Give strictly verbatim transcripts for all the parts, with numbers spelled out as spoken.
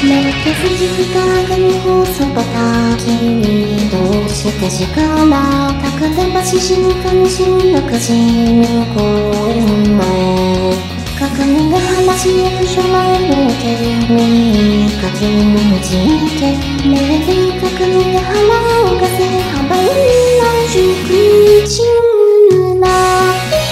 めっけす時間がもうそばた君どうして時間だ高田橋新幹線のくじに公園前鏡が話役所前の手にかきむじいて目で鏡が腹をがせ幅にな熟知な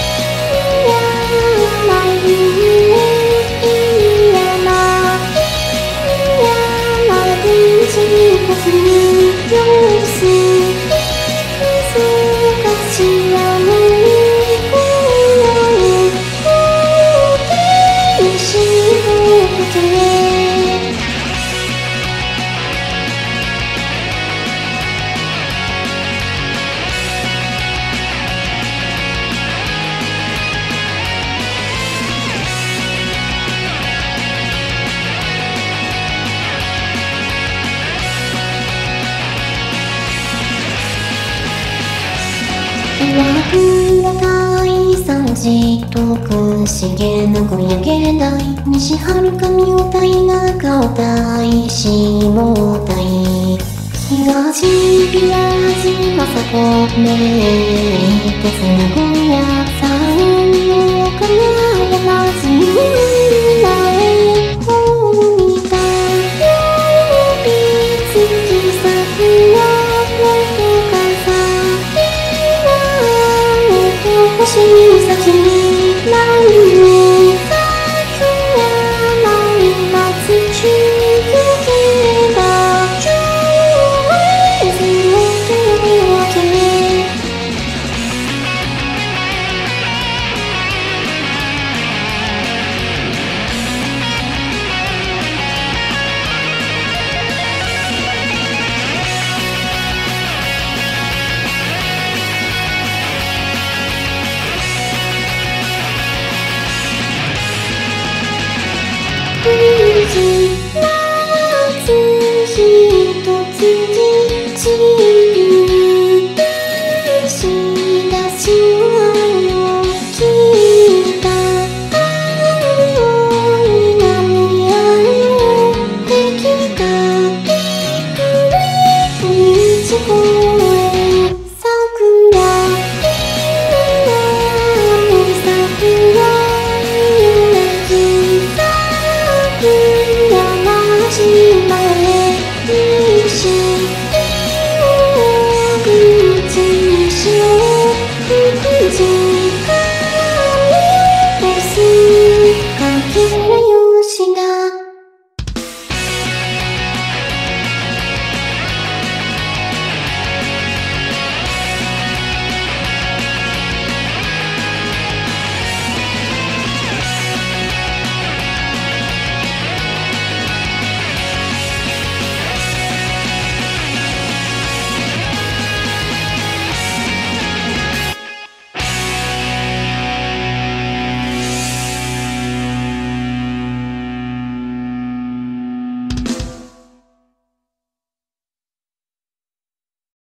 岩倉大三寺遠く茂の小屋芸大西遥か妙大中尾大下大東平島佐子名鉄名古屋山陽岡山山津前大仁田曜日月先は星先に何を咲くやない松中継だ上映図を手に分け「